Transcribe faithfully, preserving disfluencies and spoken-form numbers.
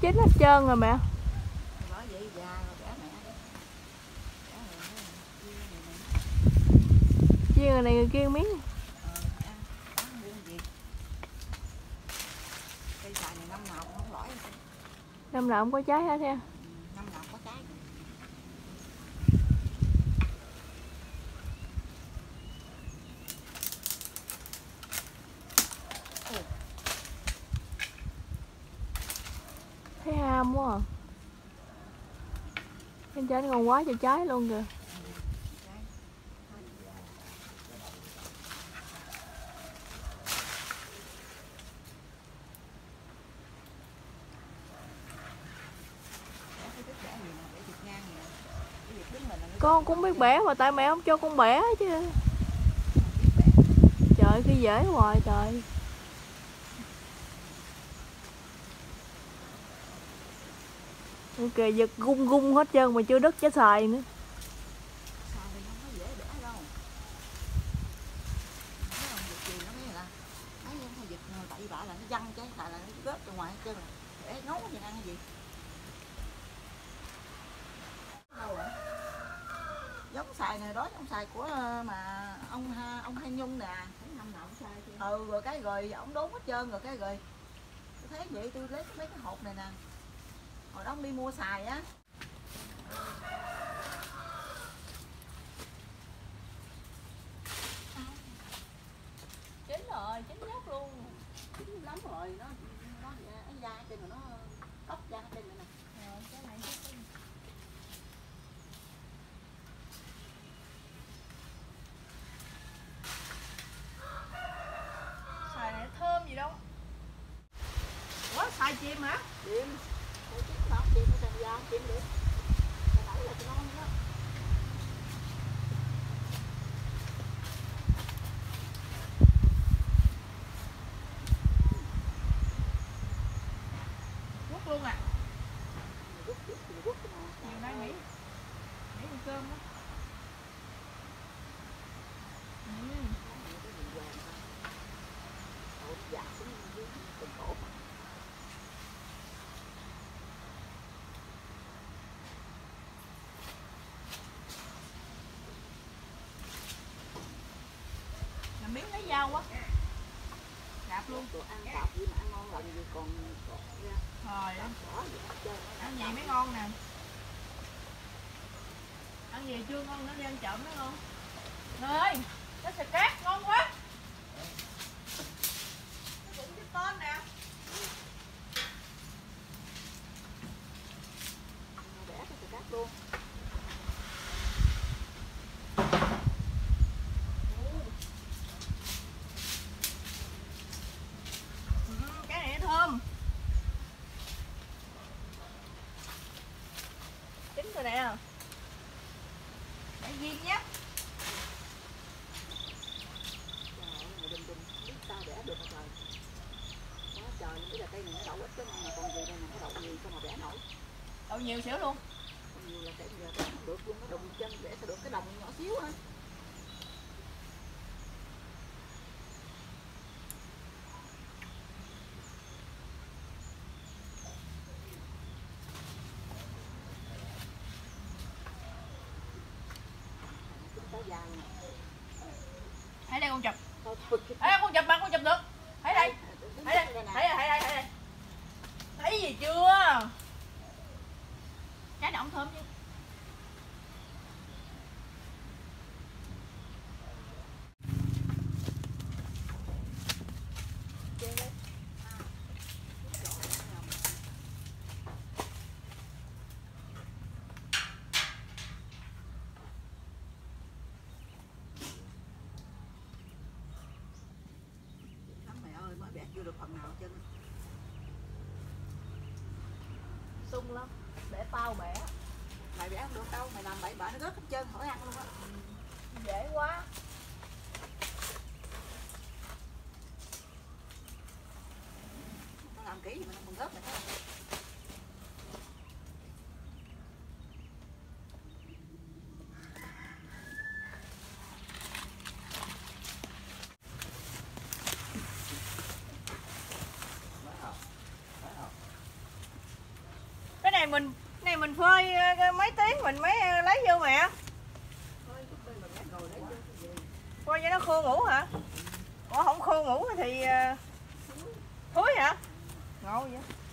chín hết trơn rồi mẹ. Chia người này người kia miếng. Năm nào không có trái hết ha. Năm nào có trái. Thấy ham quá à. Bên trên còn quá trời trái luôn kìa. Con cũng biết bẻ mà tại mẹ không cho con bẻ chứ. Trời khi dễ hoài trời. Ok, giật gung gung hết trơn mà chưa đứt trái xài nữa. Xài thì không có dễ bẻ đâu. Mấy ông giật gì nó mới là mấy ông giật bậy bạ là nó văng trái xài là nó rớt ra ngoài hết trơn rồi. Bẻ ngấu gì ăn cái gì. Đâu rồi? Giống xài này đó, giống xài của mà ông ông Hai Nhung nè. Năm nào cũng xài. Ừ, rồi cái rồi ổng đốn hết trơn rồi cái rồi. Tôi thấy vậy tôi lấy mấy cái hộp này nè. Hồi đó ông đi mua xài á. Chín rồi, chín nhất luôn. Chín lắm rồi, nó nó cái da trên rồi nó cốc da trên rồi nè. Rồi, cái này chín. Xài này thơm gì đâu. Ủa, xài chim hả? Chim. Chim không, chim nó thành da, chim được. Nó đẩy là cho ngon đó. Quất luôn à? Quất, quất, quất. Nhiều nay nghỉ. Nghỉ ăn cơm đó. Ừ. Dạ, cũng từng cổ. Làm miếng lấy dao quá. Đạp luôn. Đồ ăn đạp gì mà ăn ngon lành gì còn còn ra. Rồi. Ăn gì mới ngon nè. Ăn gì chưa ngon nó đi ăn chậm nó ngon. Ơi, nó sạch cát ngon quá. Nó cũng cái tên nè. Bẻ cái sạch cát luôn. Rồi nè. Để viên nhé. Trời ơi, đừng đừng biết sao bẻ được hả trời. Quá trời, biết là cây này nó đậu ít chứ mà còn gì đây nè, nó đậu nhiều sao mà bẻ nổi. Đậu nhiều xíu luôn. Còn nhiều là cái giờ bẻ không được luôn, nó đụng chân bẻ sao được cái đồng nhỏ xíu á. Thấy đây con chụp. Ê, con chụp mà con chụp được. Thấy đây. Thấy đây. Thấy đây, thấy đây, thấy đây. Thấy gì chưa? Trái đậu thơm chứ. Bẻ chưa được phần nào chân. Sung lắm, để tao bẻ. Mày bẻ không được đâu, mày làm bậy bạ nó rớt hết trơn khỏi ăn luôn á. Dễ quá. Nó làm kỹ gì mà nó còn rớt này thấy không? mình này mình phơi mấy tiếng mình mới lấy vô mẹ. Coi cho nó khô ngủ hả? Ủa không khô ngủ thì thúi hả? Ngộ vậy.